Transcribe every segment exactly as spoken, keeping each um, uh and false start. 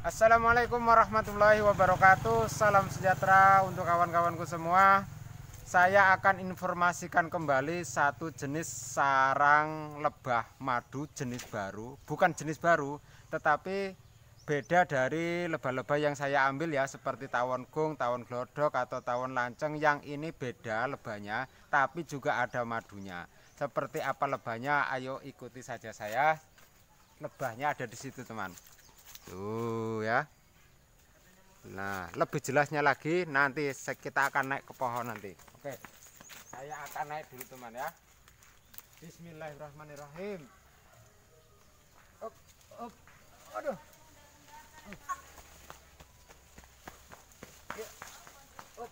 Assalamualaikum warahmatullahi wabarakatuh. Salam sejahtera untuk kawan-kawanku semua. Saya akan informasikan kembali satu jenis sarang lebah madu jenis baru. Bukan jenis baru, tetapi beda dari lebah-lebah yang saya ambil ya, seperti tawon gung, tawon glodok atau tawon lanceng. Yang ini beda lebahnya, tapi juga ada madunya. Seperti apa lebahnya? Ayo ikuti saja saya. Lebahnya ada di situ, teman. Tuh ya. Nah, lebih jelasnya lagi nanti kita akan naik ke pohon nanti. Oke. Saya akan naik dulu, teman ya. Bismillahirrahmanirrahim. Up, up. Aduh. Ya. Up.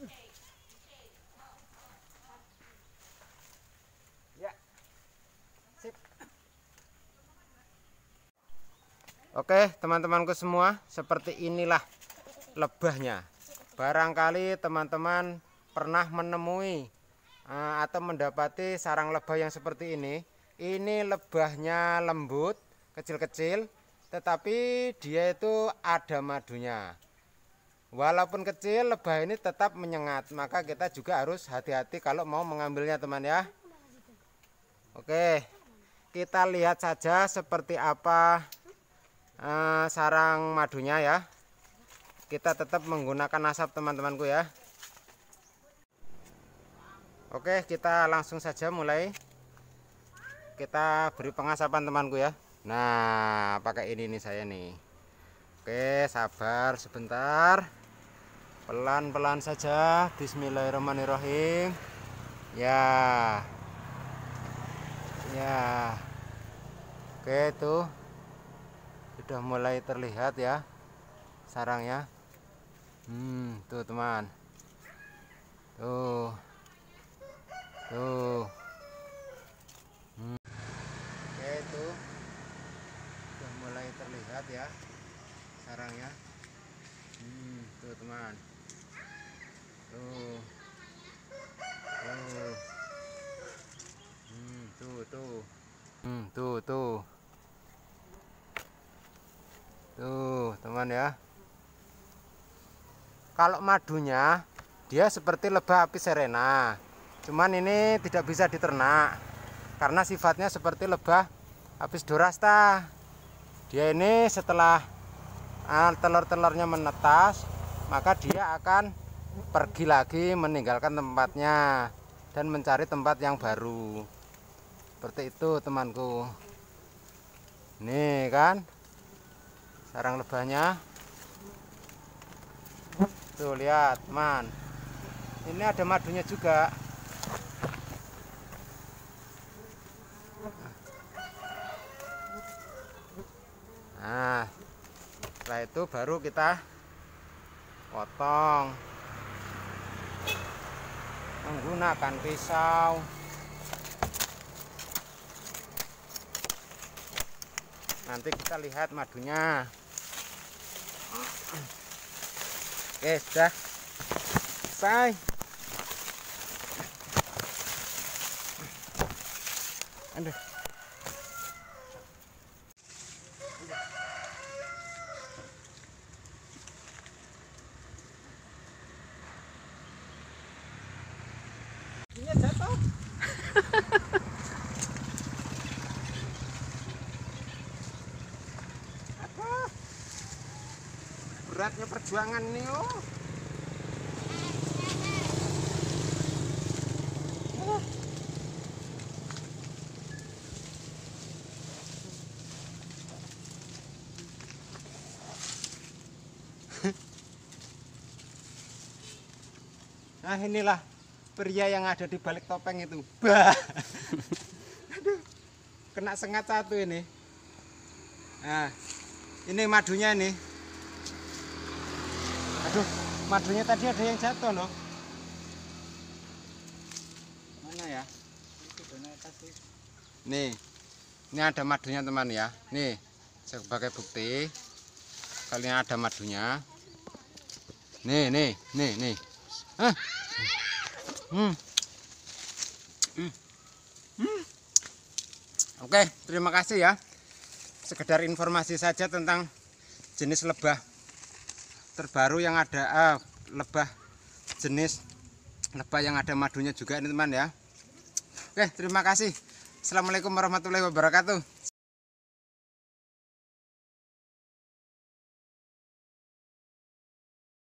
Ya. Sip. Oke, teman-temanku semua, seperti inilah lebahnya. Barangkali teman-teman pernah menemui uh, atau mendapati sarang lebah yang seperti ini. Ini lebahnya lembut, kecil-kecil, tetapi dia itu ada madunya. Walaupun kecil, lebah ini tetap menyengat, maka kita juga harus hati-hati kalau mau mengambilnya, teman ya. Oke, kita lihat saja seperti apa Uh, sarang madunya ya. Kita tetap menggunakan asap, teman-temanku ya. Oke, kita langsung saja mulai. Kita beri pengasapan, temanku ya. Nah, pakai ini nih saya nih. Oke, sabar sebentar. Pelan-pelan saja. Bismillahirrahmanirrahim. Ya. Ya. Oke, tuh sudah mulai terlihat ya sarangnya. Hmm, tuh teman. Tuh. Tuh. Hmm. Oke, itu sudah mulai terlihat ya sarangnya. Hmm, tuh teman. Tuh. Tuh. Hmm, tuh tuh. Hmm, tuh tuh. Tuh teman ya. Kalau madunya dia seperti lebah apis serena, cuman ini tidak bisa diternak karena sifatnya seperti lebah apis dorasta. Dia ini setelah uh, telur-telurnya menetas, maka dia akan pergi lagi meninggalkan tempatnya dan mencari tempat yang baru. Seperti itu, temanku. Nih kan sarang lebahnya. Tuh lihat, teman. Ini ada madunya juga. Nah, setelah itu baru kita potong menggunakan pisau. Nanti kita lihat madunya. Oke, sudah selesai. Aduh. Ini jatuh. Beratnya perjuangan nih, oh. Nah, inilah pria yang ada di balik topeng itu. Bah. Aduh, kena sengat satu ini. Nah, ini madunya nih. Aduh, madunya tadi ada yang jatuh loh. Mana ya? Nih, ini ada madunya, teman ya. Nih, sebagai bukti kalian ada madunya. Nih, nih, nih, nih. Ah. Hmm. Hmm. Hmm. Oke, terima kasih ya. Sekedar informasi saja tentang jenis lebah terbaru yang ada, ah, lebah jenis lebah yang ada madunya juga ini teman ya. Oke, terima kasih. Assalamualaikum warahmatullahi wabarakatuh.